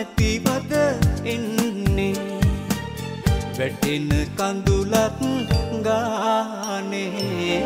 නැතිවද එන්නේ වැටෙන කඳුලක් ගානේ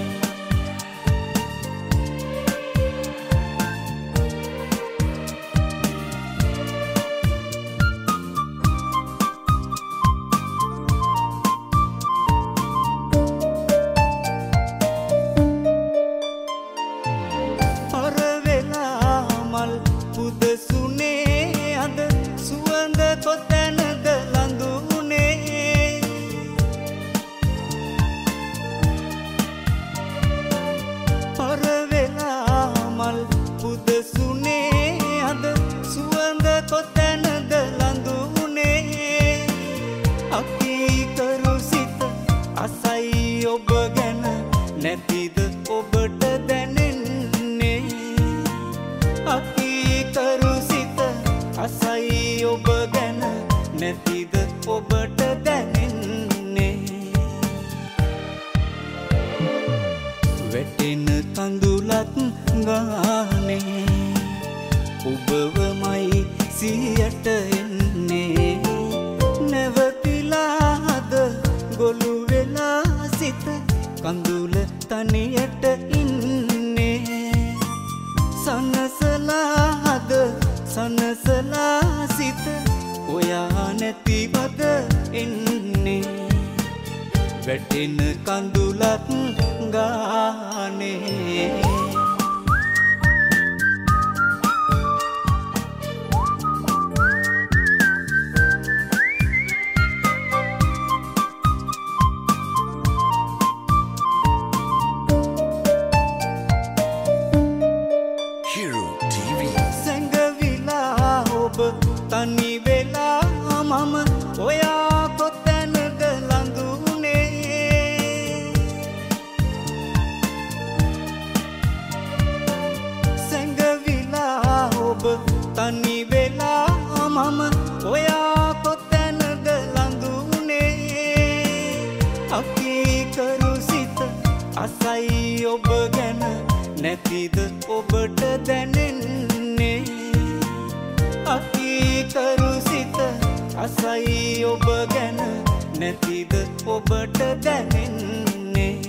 නැතිද ඔබට දැනෙන්නේ අකී කරු සිත අසයි ඔබ ගැන නැතිද ඔබට දැනෙන්නේ වැටෙන කඳුලක් ගානේ ඔබවමයි සියට එන්නේ නැවතිලාද ගොළු වෙලා සිත කඳුල තනියට ඉන්නේ සනසලාද සනසලා සිත ඔයා නැතිවද එන්නේ වැටෙන කඳුලක් ගානේ තනි වෙලා මම ඔයා කොතැනද ළඟුනේ සැඟවිලා ඔබ තනි වෙලා මම ඔයා කොතැනද ළඟුනේ අකී කරු සිත අසයි ඔබ ගැන නැතිද ඔබට දැනෙන්නේ අකී කරු සිත අසයි ඔබ ගැන නැතිද ඔබට දැනෙන්නේ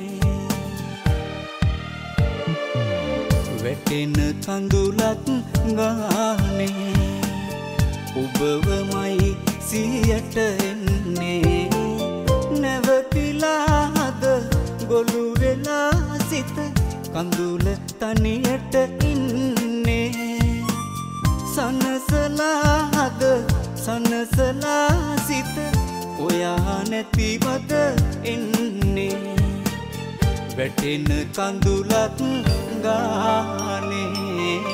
වැටෙන කඳුලක් ගානේ ඔබවමයි සියට එන්නේ නැවතිලාද ගොළු වෙලා සිත කඳුල තනියට ඉන්නේ සනසලාද සනසලා සිත ඔයා නැතිවද එන්නේ වැටෙන කඳුලක් ගානේ